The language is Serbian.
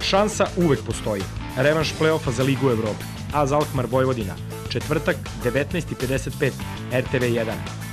Šansa uvek postoji. Revanš play-offa za Ligu Evrope. AZ Alkmaar Vojvodina. Četvrtak, 19:55, RTV 1.